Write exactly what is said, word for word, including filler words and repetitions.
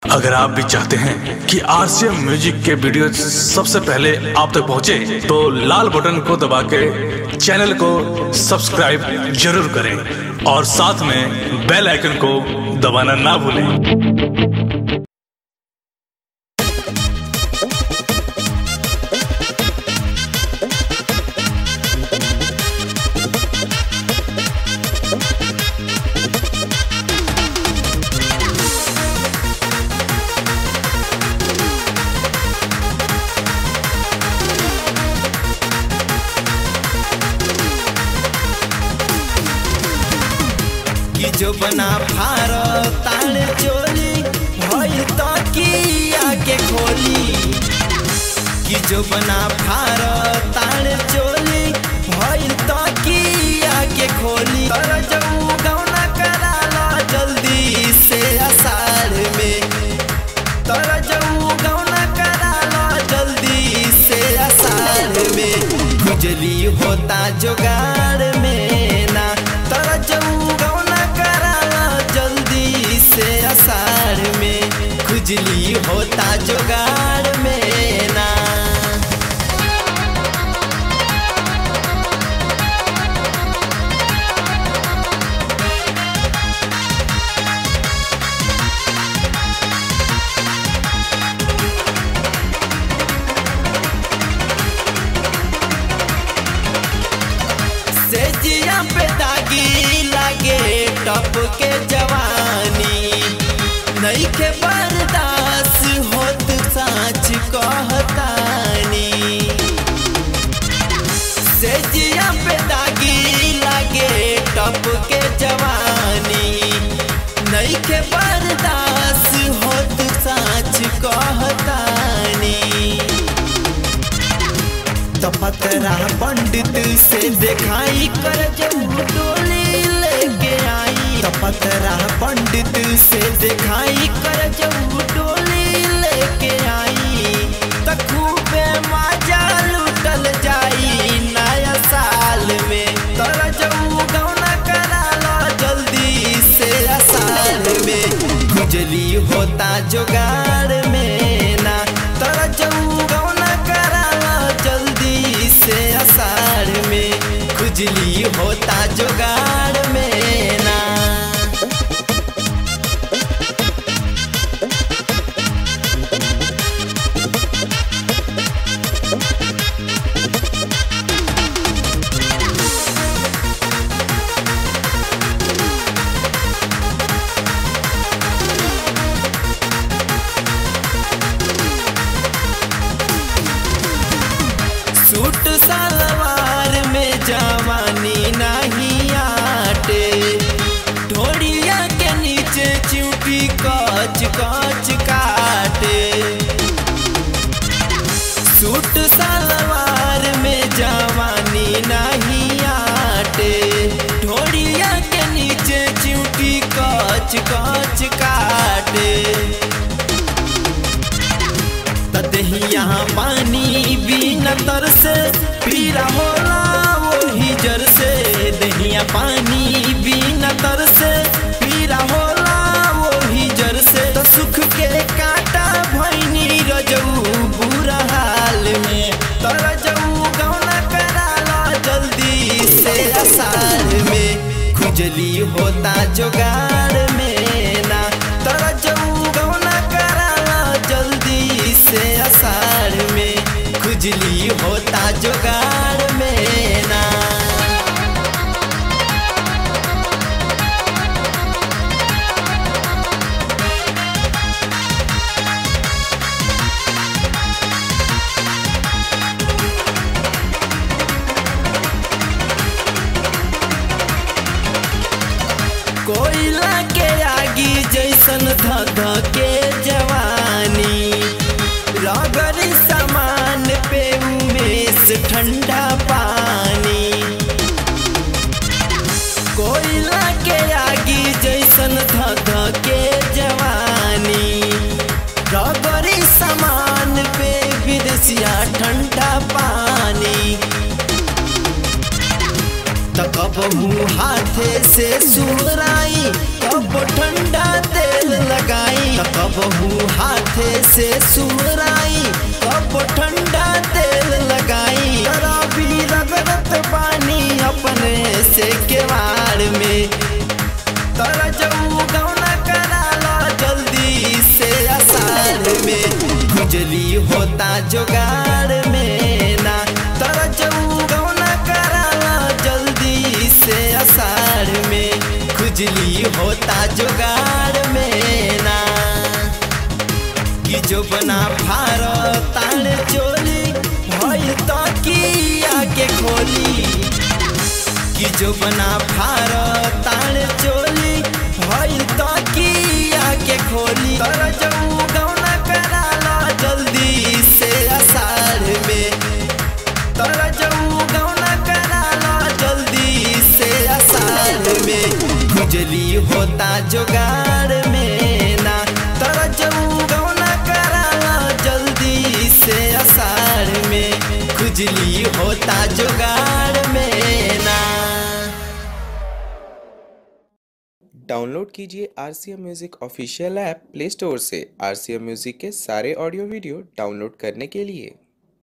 अगर आप भी चाहते हैं कि आरसीएम म्यूजिक के वीडियो सबसे पहले आप तक पहुंचे, तो लाल बटन को दबा के चैनल को सब्सक्राइब जरूर करें और साथ में बेल आइकन को दबाना ना भूलें। जो बना भारत ताड़ चोली भइल तकिया के खोली कि जो बना भारत ताड़ चोली भइल तकिया के खोली तर जाऊ गौना कराला जल्दी से आषाढ़ में तर जाऊ गौना कराला जल्दी से आषाढ़ में खुजली होता जुगाड़ में ना तर जाऊ आषाढ़ में खुजली होता जुगाड़ में ना। सेजिया पे दागी लागे टप के जवानी नहीं के बर्दाश्त होत साँच कहतानी सेजिया पे दागी लागे टप के जवानी नहीं के बर्दाश्त होत साँच कहतानी तो पतरा पंडित से दिखाई कर जब डोली लेके आई तो पतरा पंडित से दिखाई कर जब डोली लेके आई तो खूबे मजा लूटल जाई नया साल में तर जब गौना कराला जल्दी से आषाढ़ में खुजली होता जुगाड़ में ना तर जब गौना कराला जल्दी से आषाढ़ में खुजली होता जुगाड़ में ना। सूट सलवार में जवानी नहीं आटे ढोड़िया के नीचे चिंटी कच कच काटे सूट सलवार में जवानी नहीं आटे ढोड़िया के नीचे चिंटी कच कच काटे यहाँ पानी बिना तर से पीरा होला वही जर से दहिया पानी बिना तर से पीरा होला वही जर से तो सुख के काटा भैनी रजऊ बुरा हाल में तो रजऊ गौना कराला जल्दी से आषाढ़ में खुजली होता जुगाड़ में ना तो रजऊ गौना कराला जल्दी से आषाढ़ में खुजली होता जुगाड़ में ना। कोयला के आगी जैसन धध के जवानी रगरी सामान पे उमेश ठंडा पानी कोयला के आगी जैसन धध के जवानी रगरी सामान पे विदेशिया ठंडा पानी तो कब कबहू हाथे से सुराई कब ठंडा तेल लगाई कबहू हाथे से सुराई कब ठंडा तेल लगाई भी रगड़त पानी अपने से केवाड़ में तोरा जऊ गौना कराला जल्दी से आषाढ़ में खुजली होता जुगाड़ में ना तोरा जऊ गौना कराला जल्दी से आषाढ़ में खुजली होता जुगाड़ में ना कि जो बना फार ताड़ चोली भइल तकिया के खोली कि जो बना फार ताड़ चोली भइल तकिया के खोली तोरा जऊ गौना कराला जल्दी से आषाढ़ में तोरा जऊ गौना कराला जल्दी से आषाढ़ में खुजली होता जुगाड़ में ना तोरा जऊ गौना कराला जल्दी से आषाढ़ में खुजली होता जुगाड़ में ना। डाउनलोड कीजिए RCM music official app play store से। आरसीएम म्यूजिक के सारे ऑडियो वीडियो डाउनलोड करने के लिए